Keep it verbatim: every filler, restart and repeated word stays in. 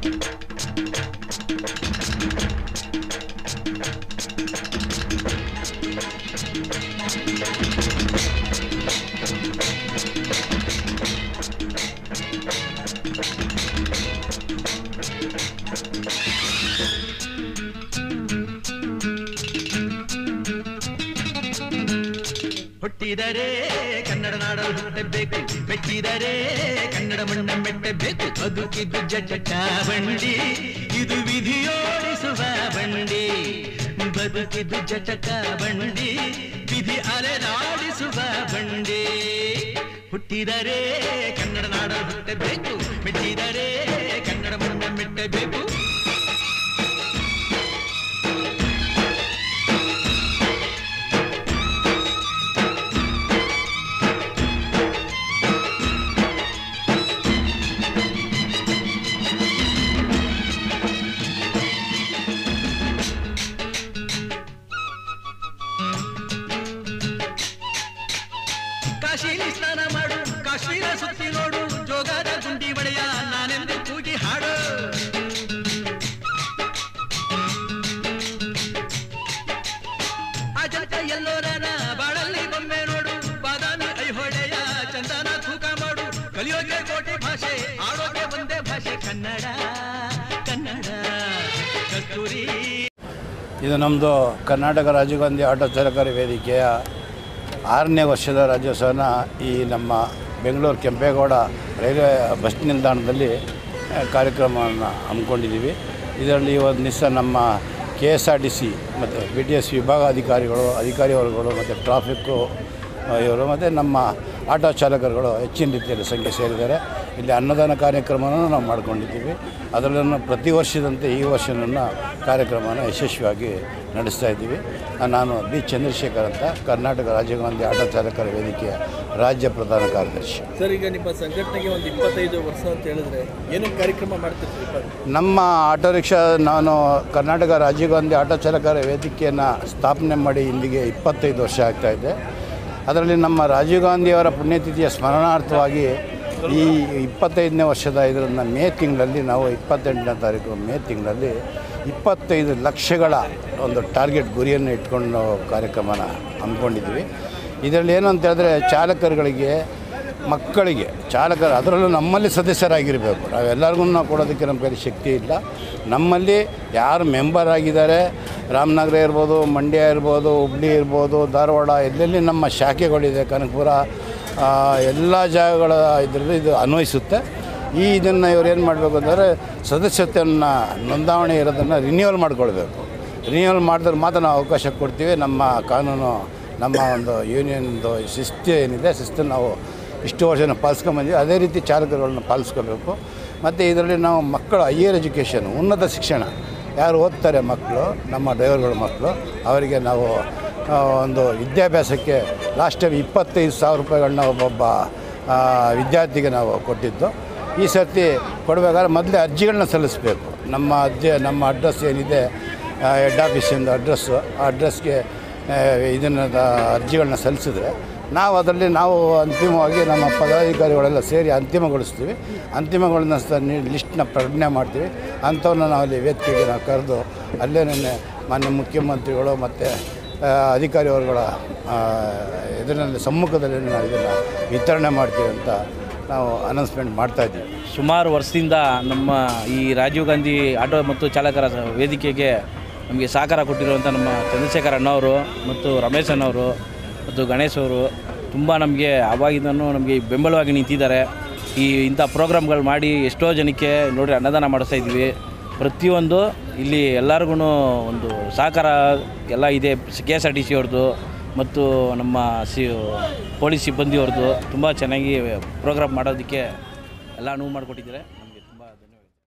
ಹುಟ್ಟಿದರೆ ಕನ್ನಡ ನಾಡಲು ಹುಟ್ಟಬೇಕು, ಮೆಚ್ಚಿದರೆ ಕನ್ನಡ ಮಣ್ಣ ಮೆಟ್ಟಬೇಕು. ಬದುಕಿದ್ದು ಜಟ ಬಂಡಿ, ಇದು ವಿಧಿಯೋಡಿಸುವ ಬಂಡಿ. ಬದುಕಿದ್ದು ಜಟಕ ಬಂಡಿ, ವಿಧಿ ಅಲೆದಾಡಿಸುವ ಬಂಡಿ. ಹುಟ್ಟಿದರೆ ಕನ್ನಡ ನಾಡಲು ಹುಟ್ಟಬೇಕು, ಮೆಚ್ಚಿದರೆ ಕನ್ನಡ ಮಣ್ಣ ಮೆಟ್ಟಬೇಕು. ಕಾಶಿಲಿ ಸ್ನಾನ ಮಾಡು, ಕಾಶ್ಮೀರ ಸುತ್ತಿ ನೋಡು, ಜೋಗದ ಗುಂಡಿ ಬಳೆಯ ನಾನೆಂದು ಕೂಗಿ ಹಾಡು. ಅಜಂತ ಎಲ್ಲೋರನ ಬಾಳಲ್ಲಿ ಬೊಮ್ಮೆ ನೋಡು, ಬಾದಾಮಿ ಐಹೊಳೆಯ ಚಂದನ ತೂಕ ಮಾಡು. ಕಲಿಯೋಕೆ ಕೋಟಿ ಭಾಷೆ, ಆಡೋಕೆ ಒಂದೇ ಭಾಷೆ ಕನ್ನಡ ಕನ್ನಡ ಕಸ್ತೂರಿ. ಇದು ನಮ್ಮದು ಕರ್ನಾಟಕ ರಾಜೀವ್ ಗಾಂಧಿ ಆಟೋ ಚಾಲಕರ ವೇದಿಕೆಯ ಆರನೇ ವರ್ಷದ ರಾಜ್ಯೋತ್ಸವನ ಈ ನಮ್ಮ ಬೆಂಗಳೂರು ಕೆಂಪೇಗೌಡ ರೈಲ್ವೆ ಬಸ್ ನಿಲ್ದಾಣದಲ್ಲಿ ಕಾರ್ಯಕ್ರಮವನ್ನು ಹಮ್ಮಿಕೊಂಡಿದ್ದೀವಿ. ಇದರಲ್ಲಿ ಒಂದು ದಿವಸ ನಮ್ಮ K S R T C ಮತ್ತು ಬಿ ಟಿ ಎಸ್ ವಿಭಾಗಾಧಿಕಾರಿಗಳು, ಅಧಿಕಾರಿ ವರ್ಗಗಳು ಮತ್ತು ಟ್ರಾಫಿಕ್ಕು ಇವರು ಮತ್ತು ನಮ್ಮ ಆಟೋ ಚಾಲಕರುಗಳು ಹೆಚ್ಚಿನ ರೀತಿಯಲ್ಲಿ ಸಂಖ್ಯೆ ಸೇರಿದ್ದಾರೆ. ಇಲ್ಲಿ ಅನ್ನದಾನ ಕಾರ್ಯಕ್ರಮವನ್ನು ನಾವು ಮಾಡ್ಕೊಂಡಿದ್ದೀವಿ. ಅದರಲ್ಲೂ ಪ್ರತಿ ವರ್ಷದಂತೆ ಈ ವರ್ಷವನ್ನು ಕಾರ್ಯಕ್ರಮವನ್ನು ಯಶಸ್ವಿಯಾಗಿ ನಡೆಸ್ತಾ ಇದ್ದೀವಿ. ನಾನು ಬಿ ಚಂದ್ರಶೇಖರ್ ಅಂತ, ಕರ್ನಾಟಕ ರಾಜೀವ್ ಗಾಂಧಿ ಆಟೋ ಚಾಲಕರ ವೇದಿಕೆಯ ರಾಜ್ಯ ಪ್ರಧಾನ ಕಾರ್ಯದರ್ಶಿ. ಸರ್, ಈಗ ನಿಮ್ಮ ಸಂಘಟನೆಗೆ ಒಂದು ಇಪ್ಪತ್ತೈದು ವರ್ಷ ಅಂತ ಹೇಳಿದ್ರೆ ಏನೇನು ಕಾರ್ಯಕ್ರಮ ಮಾಡ್ತಿರ್ತೀವಿ? ನಮ್ಮ ಆಟೋ ರಿಕ್ಷಾ ನಾನು ಕರ್ನಾಟಕ ರಾಜೀವ್ ಗಾಂಧಿ ಆಟೋ ಚಾಲಕರ ವೇದಿಕೆಯನ್ನು ಸ್ಥಾಪನೆ ಮಾಡಿ ಇಲ್ಲಿಗೆ ಇಪ್ಪತ್ತೈದು ವರ್ಷ ಆಗ್ತಾಯಿದೆ. ಅದರಲ್ಲಿ ನಮ್ಮ ರಾಜೀವ್ ಗಾಂಧಿಯವರ ಪುಣ್ಯತಿಥಿಯ ಸ್ಮರಣಾರ್ಥವಾಗಿ ಈ ಇಪ್ಪತ್ತೈದನೇ ವರ್ಷದ ಇದನ್ನು ಮೇ ತಿಂಗಳಲ್ಲಿ ನಾವು ಇಪ್ಪತ್ತೆಂಟನೇ ತಾರೀಕು ಮೇ ತಿಂಗಳಲ್ಲಿ ಇಪ್ಪತ್ತೈದು ಲಕ್ಷಗಳ ಒಂದು ಟಾರ್ಗೆಟ್ ಗುರಿಯನ್ನು ಇಟ್ಕೊಂಡು ಕಾರ್ಯಕ್ರಮನ ಹಮ್ಮಿಕೊಂಡಿದ್ವಿ. ಇದರಲ್ಲಿ ಏನು ಅಂತ ಹೇಳಿದ್ರೆ ಚಾಲಕರುಗಳಿಗೆ, ಮಕ್ಕಳಿಗೆ, ಚಾಲಕರು ಅದರಲ್ಲೂ ನಮ್ಮಲ್ಲಿ ಸದಸ್ಯರಾಗಿರಬೇಕು. ನಾವೆಲ್ಲರಿಗೂ ನಾವು ಕೊಡೋದಕ್ಕೆ ನಮ್ಮ ಕೈಲಿ ಶಕ್ತಿ ಇಲ್ಲ. ನಮ್ಮಲ್ಲಿ ಯಾರು ಮೆಂಬರ್ ಆಗಿದ್ದಾರೆ, ರಾಮನಗರ ಇರ್ಬೋದು, ಮಂಡ್ಯ ಇರ್ಬೋದು, ಹುಬ್ಳಿ ಇರ್ಬೋದು, ಧಾರವಾಡ, ಎಲ್ಲೆಲ್ಲಿ ನಮ್ಮ ಶಾಖೆಗಳಿದೆ, ಕನಕಪುರ, ಎಲ್ಲ ಜಾಗಗಳ ಇದರಲ್ಲಿ ಇದು ಅನ್ವಯಿಸುತ್ತೆ. ಈ ಇದನ್ನು ಇವ್ರು ಏನು ಮಾಡಬೇಕು ಅಂದರೆ ಸದಸ್ಯತೆಯನ್ನು ನೋಂದಾವಣಿ ಇರೋದನ್ನು ರಿನ್ಯೂವಲ್ ಮಾಡ್ಕೊಳ್ಬೇಕು. ರಿನ್ಯೂವಲ್ ಮಾಡಿದ್ರೆ ಮಾತ್ರ ನಾವು ಅವಕಾಶ ಕೊಡ್ತೀವಿ. ನಮ್ಮ ಕಾನೂನು, ನಮ್ಮ ಒಂದು ಯೂನಿಯನ್ದು ಶಿಸ್ತು ಏನಿದೆ, ಶಿಸ್ತನ್ನು ನಾವು ಇಷ್ಟು ವರ್ಷನ ಪಾಲಿಸ್ಕೊಂಬಂದಿವಿ. ಅದೇ ರೀತಿ ಚಾಲಕರುಗಳನ್ನ ಪಾಲಿಸ್ಕೋಬೇಕು. ಮತ್ತು ಇದರಲ್ಲಿ ನಾವು ಮಕ್ಕಳು ಹೈಯರ್ ಎಜುಕೇಷನ್, ಉನ್ನತ ಶಿಕ್ಷಣ ಯಾರು ಓದ್ತಾರೆ ಮಕ್ಕಳು, ನಮ್ಮ ಡ್ರೈವರ್ಗಳ ಮಕ್ಕಳು, ಅವರಿಗೆ ನಾವು ಒಂದು ವಿದ್ಯಾಭ್ಯಾಸಕ್ಕೆ ಲಾಸ್ಟ್ ಟೈಮ್ ಇಪ್ಪತ್ತೈದು ಸಾವಿರ ರೂಪಾಯಿಗಳನ್ನ ಒಬ್ಬೊಬ್ಬ ವಿದ್ಯಾರ್ಥಿಗೆ ನಾವು ಕೊಟ್ಟಿದ್ದು. ಈ ಸರ್ತಿ ಕೊಡಬೇಕಾದ್ರೆ ಮೊದಲೇ ಅರ್ಜಿಗಳನ್ನ ಸಲ್ಲಿಸಬೇಕು. ನಮ್ಮ ಅರ್ಜಿ, ನಮ್ಮ ಅಡ್ರೆಸ್ ಏನಿದೆ ಹೆಡ್ ಆಫೀಸಿಂದ ಅಡ್ರೆಸ್ಸು, ಆ ಅಡ್ರೆಸ್ಗೆ ಇದನ್ನು ಅರ್ಜಿಗಳನ್ನ ಸಲ್ಲಿಸಿದ್ರೆ ನಾವು ಅದರಲ್ಲಿ ನಾವು ಅಂತಿಮವಾಗಿ ನಮ್ಮ ಪದಾಧಿಕಾರಿಗಳೆಲ್ಲ ಸೇರಿ ಅಂತಿಮಗೊಳಿಸ್ತೀವಿ. ಅಂತಿಮಗಳನ್ನ ಲಿಸ್ಟ್ನ ಪ್ರಕಟಣೆ ಮಾಡ್ತೀವಿ. ಅಂಥವನ್ನ ನಾವು ಅಲ್ಲಿ ವೇದಿಕೆಗೆ ನಾವು ಕರೆದು ಅಲ್ಲೇ ನಿನ್ನೆ ಮಾನ್ಯ ಮುಖ್ಯಮಂತ್ರಿಗಳು ಮತ್ತು ಅಧಿಕಾರಿ ವರ್ಗಗಳ ಇದರಲ್ಲಿ ಸಮ್ಮುಖದಲ್ಲಿ ನಾವು ಇದನ್ನು ವಿತರಣೆ ಮಾಡ್ತೀವಿ ಅಂತ ನಾವು ಅನೌನ್ಸ್ಮೆಂಟ್ ಮಾಡ್ತಾಯಿದ್ದೀವಿ. ಸುಮಾರು ವರ್ಷದಿಂದ ನಮ್ಮ ಈ ರಾಜೀವ್ ಗಾಂಧಿ ಆಟೋ ಮತ್ತು ಚಾಲಕರ ವೇದಿಕೆಗೆ ನಮಗೆ ಸಹಕಾರ ಕೊಟ್ಟಿರುವಂಥ ನಮ್ಮ ಚಂದ್ರಶೇಖರ್ ಅಣ್ಣವರು ಮತ್ತು ರಮೇಶ್ ಅಣ್ಣವರು ಮತ್ತು ಗಣೇಶ್ ಅವರು ತುಂಬ ನಮಗೆ ಆವಾಗಿಂದನೂ ನಮಗೆ ಬೆಂಬಲವಾಗಿ ನಿಂತಿದ್ದಾರೆ. ಈ ಇಂಥ ಪ್ರೋಗ್ರಾಮ್ಗಳು ಮಾಡಿ ಎಷ್ಟೋ ಜನಕ್ಕೆ ನೋಡಿ ಅನ್ನದಾನ ಮಾಡಿಸ್ತಾ ಇದ್ವಿ. ಪ್ರತಿಯೊಂದು ಇಲ್ಲಿ ಎಲ್ಲರಿಗೂ ಒಂದು ಸಹಕಾರ ಎಲ್ಲ ಇದೆ. K S R T C ಅವ್ರದ್ದು ಮತ್ತು ನಮ್ಮ ಸಿ ಪೊಲೀಸ್ ಸಿಬ್ಬಂದಿಯವ್ರದ್ದು ತುಂಬ ಚೆನ್ನಾಗಿ ಪ್ರೋಗ್ರಾಮ್ ಮಾಡೋದಕ್ಕೆ ಎಲ್ಲ ಅನುವು ಮಾಡಿಕೊಟ್ಟಿದ್ದಾರೆ.